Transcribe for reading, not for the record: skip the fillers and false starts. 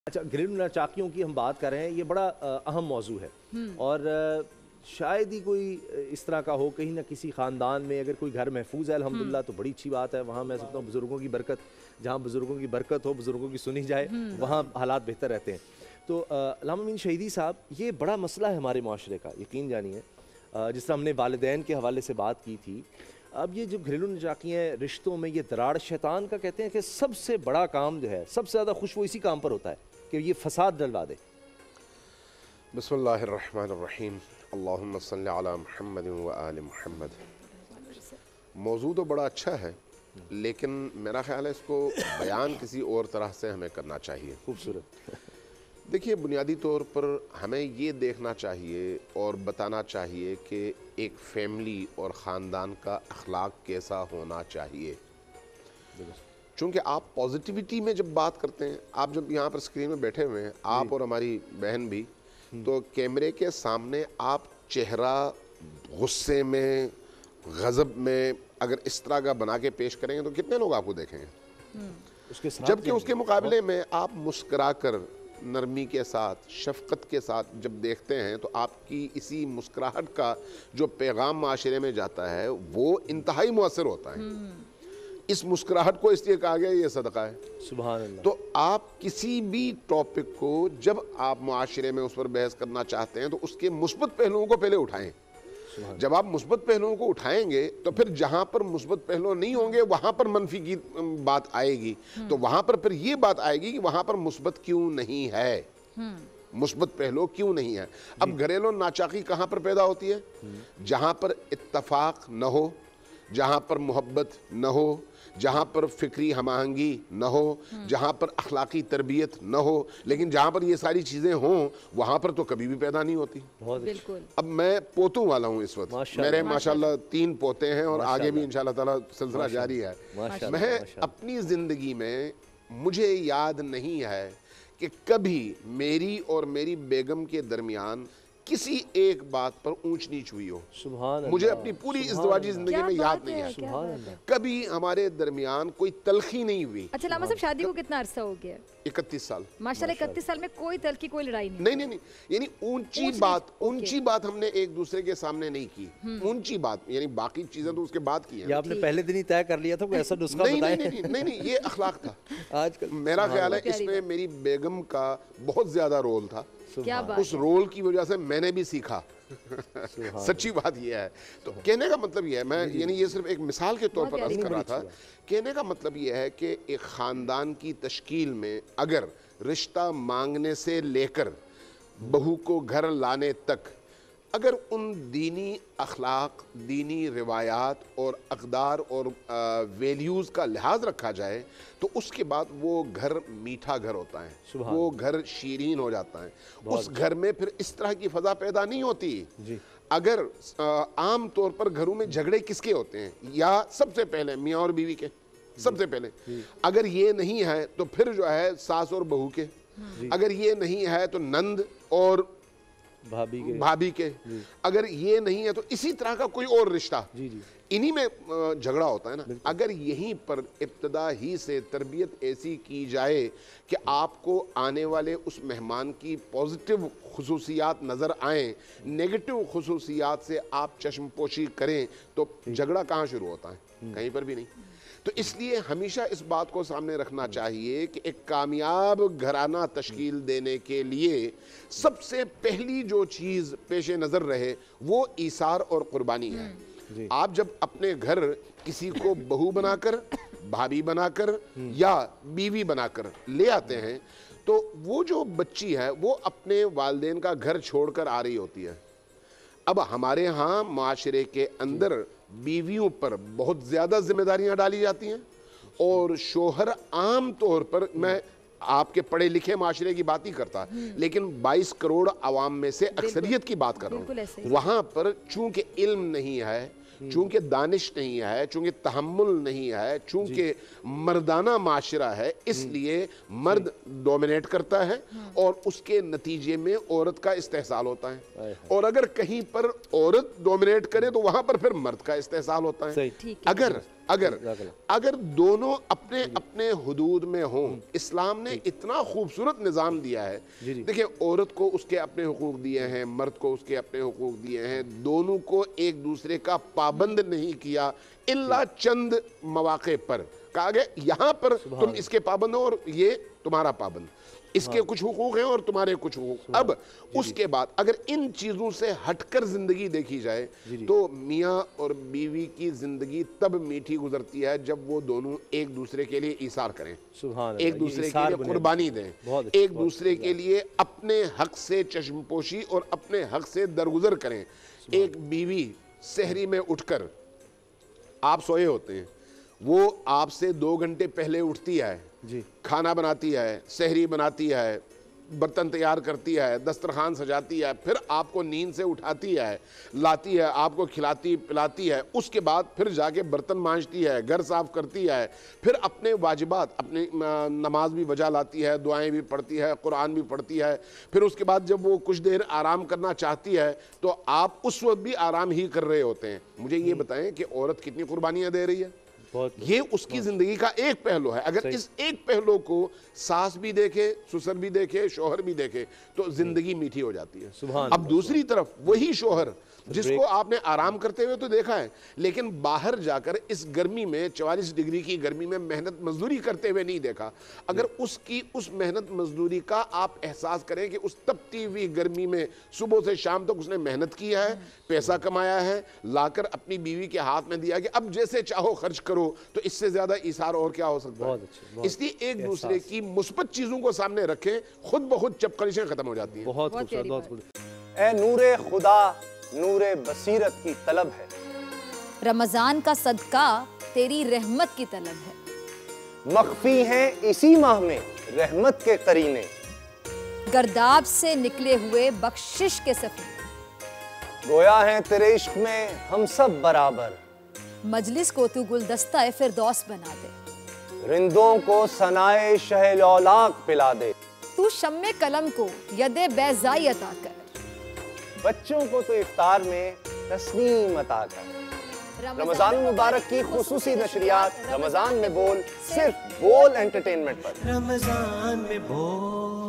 अच्छा, घरेलू नाचाकियों की हम बात कर रहे हैं, ये बड़ा अहम मौजू है। और शायद ही कोई इस तरह का हो कहीं ना किसी ख़ानदान में, अगर कोई घर महफूज है अल्हम्दुलिल्लाह तो बड़ी अच्छी बात है। वहाँ मैं समझता हूँ बुज़ुर्गों की बरकत, जहाँ बुज़ुर्गों की बरकत हो, बुज़ुर्गों की सुनी जाए, वहाँ हालात बेहतर रहते हैं। तो अल्लामा अमीन शहीदी साहब, ये बड़ा मसला है हमारे माशरे का, यकीन जानिए। जिस तरह हमने वालिदैन के हवाले से बात की थी, अब ये जो घरेलू नचाकियाँ रिश्तों में, ये दरार शैतान का कहते हैं कि सबसे बड़ा काम जो है, सबसे ज़्यादा खुश वो इसी काम पर होता है कि ये फसाद डलवा दे। बिस्मिल्लाहिर्रहमानिर्रहीम, अल्लाहुम्मा सल्लि अला मुहम्मद व आलि मुहम्मद। मौजू तो बड़ा अच्छा है, लेकिन मेरा ख्याल है इसको बयान किसी और तरह से हमें करना चाहिए। खूबसूरत। देखिए, बुनियादी तौर पर हमें ये देखना चाहिए और बताना चाहिए कि एक फैमिली और ख़ानदान का अखलाक कैसा होना चाहिए। चूँकि आप पॉजिटिविटी में जब बात करते हैं, आप जब यहाँ पर स्क्रीन में बैठे हुए हैं, आप और हमारी बहन भी, तो कैमरे के सामने आप चेहरा गुस्से में, गज़ब में अगर इस तरह का बना के पेश करेंगे तो कितने लोग आपको देखेंगे। जबकि उसके मुकाबले में आप मुस्करा कर, नरमी के साथ, शफ़क़त के साथ जब देखते हैं, तो आपकी इसी मुस्कुराहट का जो पैगाम माशरे में जाता है वो इंतहाई मुअस्सर होता है। इस मुस्कुराहट को इसलिए कहा गया ये सदका है। सुभान अल्लाह। तो आप किसी भी टॉपिक को जब आप मुआशरे में उस पर बहस करना चाहते हैं तो उसके मुस्बत पहलुओं को पहले उठाएं। जब आप मुस्बत पहलुओं को उठाएंगे तो फिर जहां पर मुस्बत पहलू नहीं होंगे वहां पर मनफी की बात आएगी। तो वहां पर फिर ये बात आएगी कि वहां पर मुस्बत क्यों नहीं है, मुस्बत पहलू क्यों नहीं है। अब घरेलू नाचाकी कहां पर पैदा होती है? जहां पर इत्तफाक न हो, जहां पर मोहब्बत न हो, जहाँ पर फिक्री हमाहंगी न हो, जहाँ पर अखलाकी तरबियत न हो। लेकिन जहाँ पर ये सारी चीज़ें हों वहाँ पर तो कभी भी पैदा नहीं होती। बिल्कुल। अब मैं पोतों वाला हूँ इस वक्त, मेरे माशाल्लाह 3 पोते हैं और आगे भी इंशाल्लाह ताला सिलसिला जारी है। मैं अपनी ज़िंदगी में, मुझे याद नहीं है कि कभी मेरी और मेरी बेगम के दरमियान किसी एक बात पर ऊंच नीच हुई हो। सुभान मुझे अपनी पूरी इज़्दिवाजी जिंदगी में याद नहीं है कभी हमारे दरमियान कोई तलखी नहीं हुई। अच्छा लामा साहब, शादी को कितना अरसा हो गया? 31 साल। माशाल्लाह, 31 साल में कोई तलखी, कोई लड़ाई नहीं। नहीं नहीं नहीं, यानी ऊंची बात हमने एक दूसरे के सामने नहीं की। ऊंची बात यानी बाकी चीजें तो उसके बाद की है। आपने पहले दिन ही तय कर लिया था कोई ऐसा नुस्खा बताएं? नहीं, ये अखलाक था। आजकल मेरा ख्याल है इसमें मेरी बेगम का बहुत ज्यादा रोल था। उस रोल की वजह से मैंने भी सीखा। सच्ची बात यह है। तो कहने का मतलब यह है, मैं यानी ये सिर्फ एक मिसाल के तौर पर अर्ज कर रहा था। कहने का मतलब यह है कि एक ख़ानदान की तश्कील में अगर रिश्ता मांगने से लेकर बहू को घर लाने तक अगर उन दीनी अखलाक, दीनी रिवायात और अक़दार और वैल्यूज़ का लिहाज रखा जाए तो उसके बाद वो घर मीठा घर होता है, वो घर शीरीन हो जाता है। उस घर में फिर इस तरह की फ़ज़ा पैदा नहीं होती। अगर आम तौर पर घरों में झगड़े किसके होते हैं? या सबसे पहले मियाँ और बीवी के, सबसे पहले। अगर ये नहीं है तो फिर जो है सास और बहू के, अगर ये नहीं है तो नंद और भाभी के, अगर ये नहीं है तो इसी तरह का कोई और रिश्ता, इन्हीं में झगड़ा होता है ना। अगर यहीं पर इब्तदा ही से तरबियत ऐसी की जाए कि आपको आने वाले उस मेहमान की पॉजिटिव खुसूसियात नज़र आएँ, नेगेटिव खुसूसियात से आप चश्मपोशी करें, तो झगड़ा कहाँ शुरू होता है? कहीं पर भी नहीं। तो इसलिए हमेशा इस बात को सामने रखना चाहिए कि एक कामयाब घराना तश्कील देने के लिए सबसे पहली जो चीज़ पेश नज़र रहे वो ईसार और कुर्बानी है। आप जब अपने घर किसी को बहू बनाकर, भाभी बनाकर या बीवी बनाकर ले आते हैं तो वो जो बच्ची है वो अपने वालिदैन का घर छोड़कर आ रही होती है। अब हमारे यहाँ माशरे के अंदर बीवियों पर बहुत ज़्यादा जिम्मेदारियां डाली जाती हैं और शोहर आम तौर पर, मैं आपके पढ़े लिखे माशरे की बात ही करता, लेकिन 22 करोड़ आवाम में से अक्सरियत की बात कर रहा हूँ। वहाँ पर चूंकि इल्म नहीं है, चूंकि दानिश नहीं है, चूंकि तहम्मुल नहीं है, चूंकि मर्दाना माशरा है, इसलिए मर्द डोमिनेट करता है और उसके नतीजे में औरत का इस्तेहसाल होता है। और अगर कहीं पर औरत डोमिनेट करे तो वहां पर फिर मर्द का इस्तेहसाल होता है। अगर दोनों अपने अपने हुदूद में हों, इस्लाम ने इतना खूबसूरत निज़ाम दिया है। देखिए, औरत को उसके अपने हुकूक दिए हैं, मर्द को उसके अपने हुकूक दिए हैं, दोनों को एक दूसरे का पाबंद नहीं किया इल्ला चंद मौके पर। कहा गया यहाँ पर तुम इसके पाबंद हो और ये तुम्हारा पाबंद, इसके कुछ हुकूक हैं और तुम्हारे कुछ हुकूक। अब उसके बाद अगर इन चीज़ों से हटकर ज़िंदगी देखी जाए तो मियाँ और बीवी की ज़िंदगी तब मीठी गुजरती है जब वो दोनों एक दूसरे के लिए ईसार करें, एक दूसरे के लिए कुर्बानी दें, एक दूसरे के लिए अपने हक से चश्मपोशी और अपने हक से दरगुजर करें। एक बीवी सहरी में उठकर, आप सोए होते हैं, वो आपसे 2 घंटे पहले उठती है जी, खाना बनाती है, सहरी बनाती है, बर्तन तैयार करती है, दस्तरखान सजाती है, फिर आपको नींद से उठाती है, लाती है, आपको खिलाती पिलाती है, उसके बाद फिर जाके बर्तन मांजती है, घर साफ करती है, फिर अपने वाजिबात, अपनी नमाज भी बजा लाती है, दुआएं भी पढ़ती है, कुरान भी पढ़ती है। फिर उसके बाद जब वो कुछ देर आराम करना चाहती है तो आप उस वक्त भी आराम ही कर रहे होते हैं। मुझे ये बताएं कि औरत कितनी कुर्बानियाँ दे रही है। ये उसकी जिंदगी का एक पहलू है। अगर इस एक पहलू को सास भी देखे, ससुर भी देखे, शौहर भी देखे तो जिंदगी मीठी हो जाती है। अब दूसरी तरफ वही शौहर जिसको आपने आराम करते हुए तो देखा है, लेकिन बाहर जाकर इस गर्मी में 44 डिग्री की गर्मी में मेहनत मजदूरी करते हुए नहीं देखा। अगर उसकी उस मेहनत मजदूरी का आप एहसास करें कि उस तपती हुई गर्मी में सुबह से शाम तक उसने मेहनत किया है, पैसा कमाया है, लाकर अपनी बीवी के हाथ में दिया कि अब जैसे चाहो खर्च करो, तो इससे ज्यादा इसार और क्या हो सकता है। इसलिए एक दूसरे की मुस्बत चीजों को सामने रखें, खुद ब खुद चपकलिशें खत्म हो जाती हैं। बहुत खूबसूरत, बहुत खूबसूरत। ए नूरे खुदा नूरे बसीरत की तलब है, रमजान का सदका तेरी रहमत की तलब है। मख्फी हैं इसी माह में रहमत के करीने, गर्दाब से निकले हुए बख्शिश के सफीने, गोया हैं तेरे इश्क में हम सब बराबर, मजलिस को तू गुलदस्ता फिरदौस बना दे, रिंदों को सनाए शहलौलाक पिला दे, तू शम्मे कलम को यदे बैज़ाई अता कर, बच्चों को तो इफ्तार में तस्नीम अता कर। रमजान मुबारक की खुसूसी नशरियात रमजान में बोल, सिर्फ बोल एंटरटेनमेंट पर। रमजान में बोल।